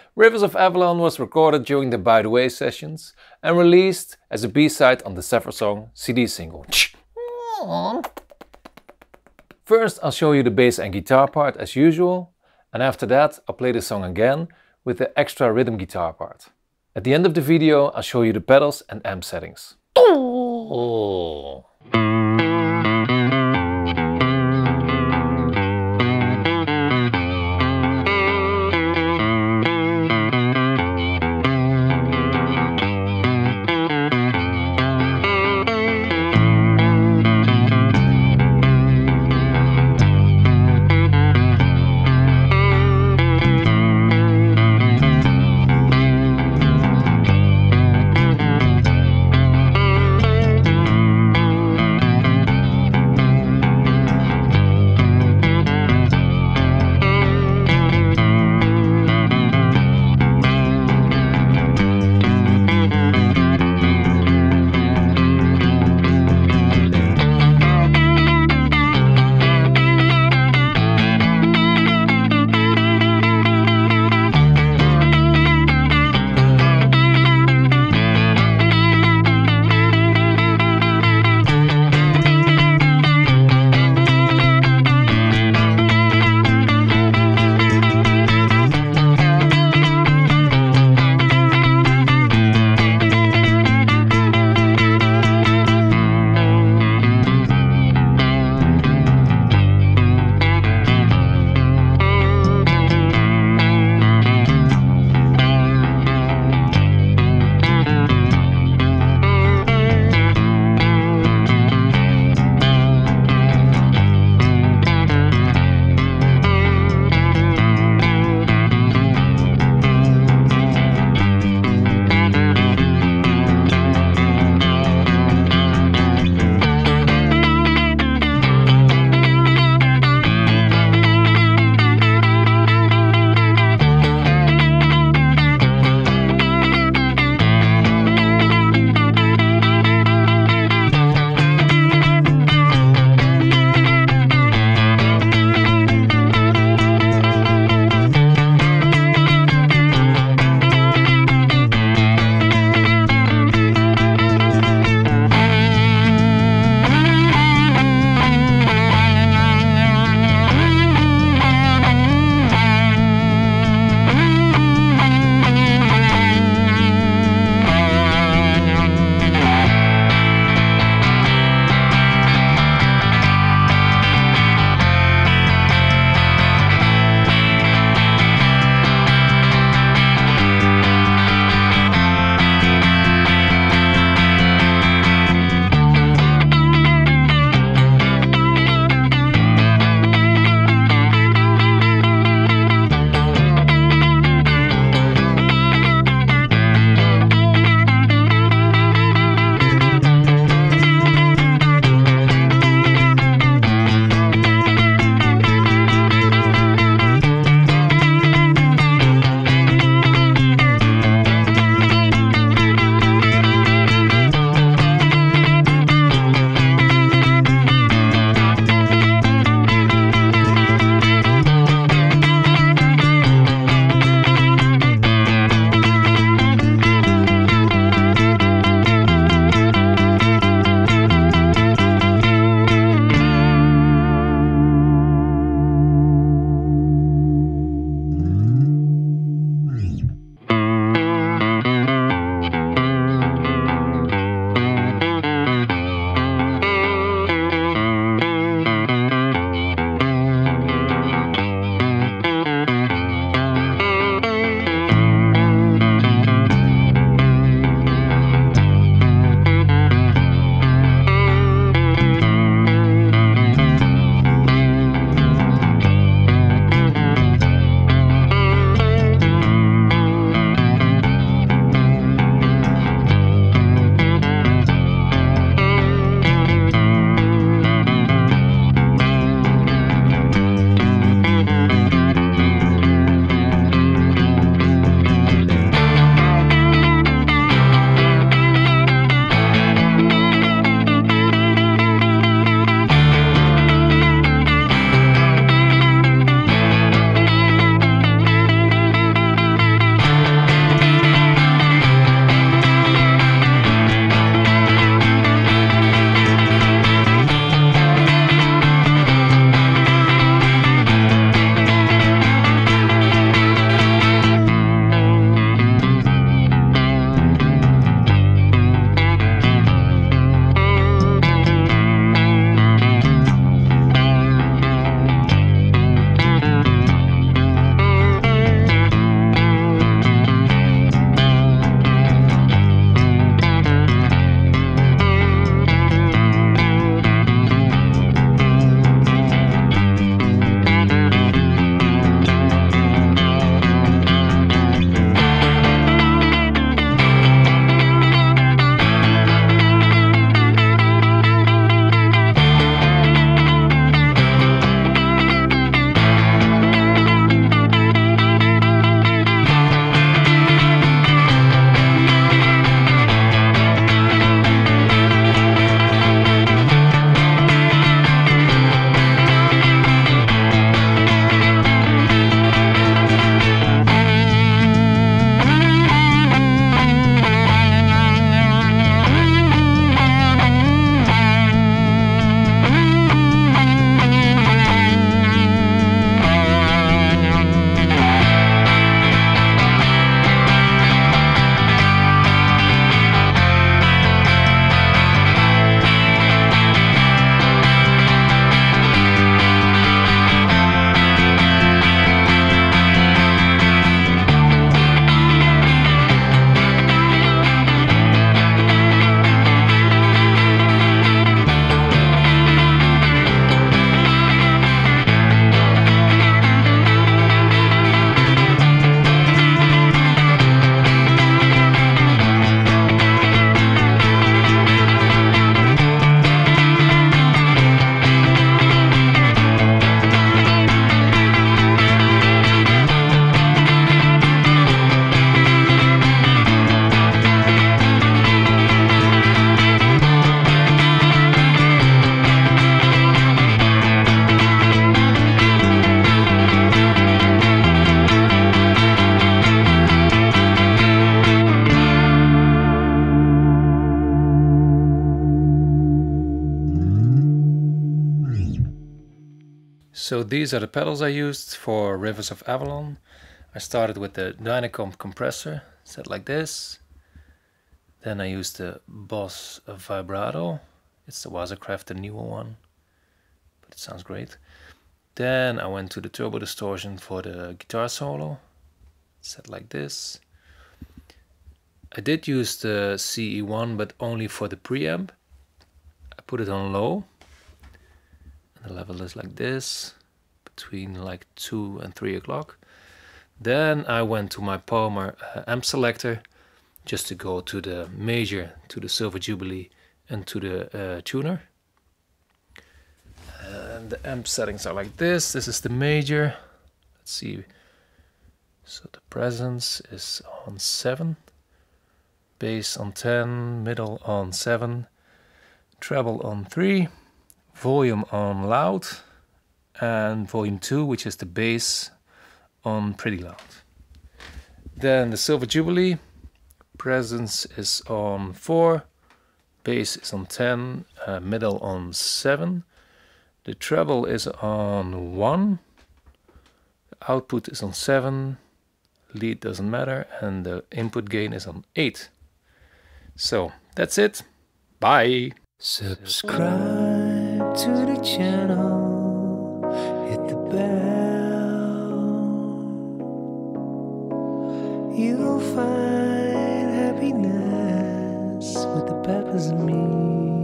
Rivers of Avalon was recorded during the By the Way sessions and released as a B-side on the Zephyr Song CD single. First I'll show you the bass and guitar part as usual, and after that I'll play the song again with the extra rhythm guitar part. At the end of the video I'll show you the pedals and amp settings. Oh. So these are the pedals I used for Rivers of Avalon. I started with the Dyna Comp compressor, set like this. Then I used the Boss Vibrato. It's the Wazacraft, the newer one, but it sounds great. Then I went to the Turbo Distortion for the guitar solo, set like this. I did use the CE1, but only for the preamp. I put it on low, and the level is like this, between like 2 and 3 o'clock. Then I went to my Palmer amp selector, just to go to the major, to the Silver Jubilee, and to the tuner. And the amp settings are like this. This is the major. Let's see. So the presence is on 7, bass on 10, middle on 7, treble on 3, volume on loud, and volume 2, which is the bass, on pretty loud. Then the Silver Jubilee, presence is on 4, bass is on 10, middle on 7, the treble is on 1, the output is on 7, lead doesn't matter, and the input gain is on 8. So that's it. Bye. Subscribe to the channel, hit the bell. You'll find happiness with the peppers and me.